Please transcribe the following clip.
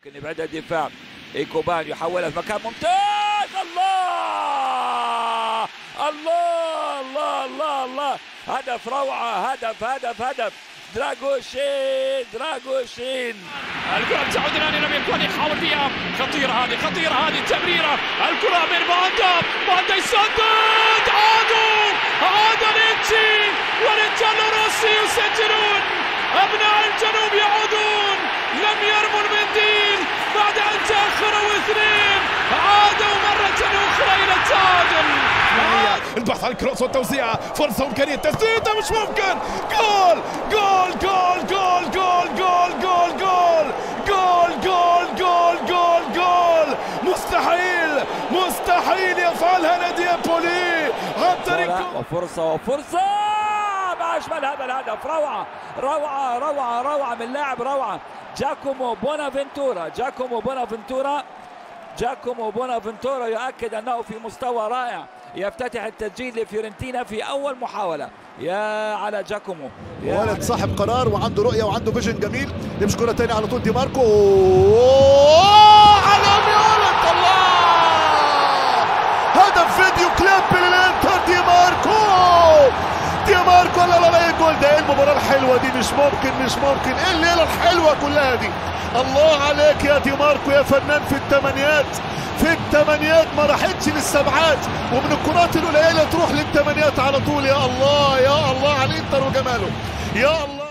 ممكن يبعد الدفاع. إيكوبان يحولها في مكان ممتاز. الله الله الله الله الله، هدف روعة، هدف دراغوشين. الكرة تعود الآن إلى ميركون، يحاول فيها، خطيرة هذه التمريرة، الكرة من بوندا يسدد، عاد ليتشي ورجال روسي يسجلون، أبناء الجنوب يعودون، لم يرموا المنديل بعد أن تأخروا 2، عادوا مرة أخرى إلى التعادل. البحث عن الكروس والتوزيع، فرصة وإمكانية تسديدة مش ممكن، جول جول جول جول جول جول جول جول جول جول جول جول جول، مستحيل يفعلها نادي امبولي عن طريق وفرصة ما أجمل هذا الهدف، روعة من لاعب روعة، جاكومو بونافنتورا يؤكد أنه في مستوى رائع، يفتتح التسجيل لفيورنتينا في أول محاولة. يا على جاكومو، ولد صاحب قرار وعنده رؤية وعنده فيجن جميل. نمشي كرة تاني على طول، دي ماركو عالمي يا ولد، الله، هدف فيديو كليب للانتر، دي ماركو لا جول. ده ايه المباراة الحلوة دي، مش ممكن، ايه الليلة الحلوة كلها دي، الله عليك يا دي ماركو يا فنان. في الثمانيات ما راحتش للسبعات، ومن الكرات القليلة تروح للثمانيات على طول. يا الله على الانتر وجماله، يا الله.